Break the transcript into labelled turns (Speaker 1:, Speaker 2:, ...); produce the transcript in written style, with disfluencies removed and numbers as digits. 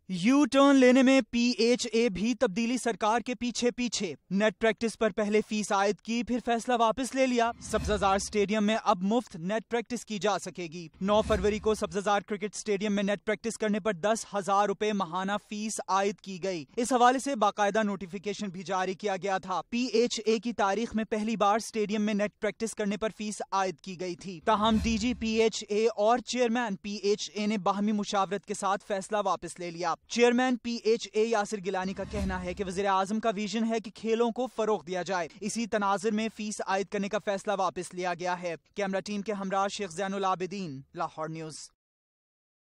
Speaker 1: U turn लेने में PHA भी तब्दीली सरकार के पीछे पीछे। नेट प्रैक्टिस पर पहले फीस आयद की, फिर फैसला वापस ले लिया। सब्जाजार स्टेडियम में अब मुफ्त नेट प्रैक्टिस की जा सकेगी। 9 फरवरी को सब्जाजार क्रिकेट स्टेडियम में नेट प्रैक्टिस करने पर 10,000 रुपए माहाना फीस आयद की गई। इस हवाले से बाकायदा नोटिफिकेशन भी जारी किया गया था। PHA की तारीख में पहली बार स्टेडियम में नेट प्रैक्टिस करने पर फीस आयद की गई थी। ताहम DG PHA और चेयरमैन PHA ने बाहमी मुशावरत के साथ फैसला वापस ले लिया। चेयरमैन PHA यासिर गिलानी का कहना है कि वज़ीर आज़म का विजन है कि खेलों को फरोग दिया जाए। इसी तनाजुर में फीस आयद करने का फैसला वापस लिया गया है। कैमरा टीम के हमरा शेख ज़ैनुल आबिदीन, लाहौर न्यूज़।